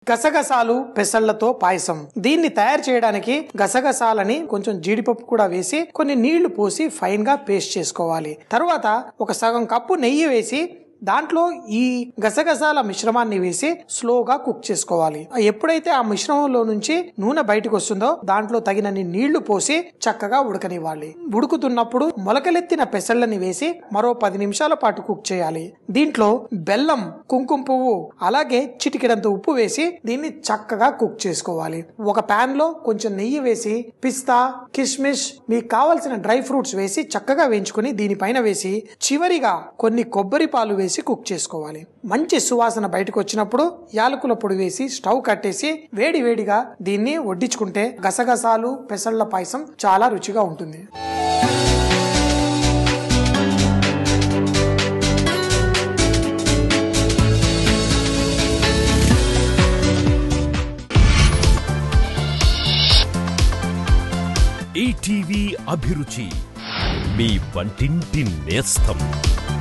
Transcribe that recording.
గసగసాలు పెసళ్లతో పాయసం. దీన్ని తయారు చేయడానికి గసగసాలని కొంచెం జీడిపప్పు కూడా వేసి కొన్ని నీళ్లు పోసి ఫైన్ గా పేస్ట్ చేసుకోవాలి. తర్వాత ఒక సగం కప్పు నెయ్యి వేసి దాంట్లో ఈ గసగసాల మిశ్రమాన్ని వేసి స్లోగా కుక్ చేసుకోవాలి. ఎప్పుడైతే ఆ మిశ్రమంలో నుంచి నూనె బయటకు వస్తుందో దాంట్లో తగినన్ని నీళ్లు పోసి చక్కగా ఉడకనివ్వాలి. ఉడుకుతున్నప్పుడు మొలకలెత్తిన పెసళ్ళని వేసి మరో 10 నిమిషాల పాటు కుక్ చేయాలి. దీంట్లో బెల్లం, కుంకుమ పువ్వు అలాగే చిటికెడంత ఉప్పు వేసి దీన్ని చక్కగా కుక్ చేసుకోవాలి. ఒక పాన్ లో కొంచెం నెయ్యి వేసి పిస్తా, కిస్మిస్, మీకు కావలసిన డ్రై ఫ్రూట్స్ వేసి చక్కగా వేయించుకుని దీనిపైన వేసి చివరిగా కొన్ని కొబ్బరి పాలు వేసి కుక్ చేసుకోవాలి. మంచి సువాసన బయటకు వచ్చినప్పుడు యాలకుల పొడి వేసి స్టవ్ కట్టేసి వేడి వేడిగా దీన్ని వడ్డించుకుంటే గసగసాలు పెసళ్ల పాయసం చాలా రుచిగా ఉంటుంది. ఈటీవీ అభిరుచి, మీ వంటింటి నేస్తం.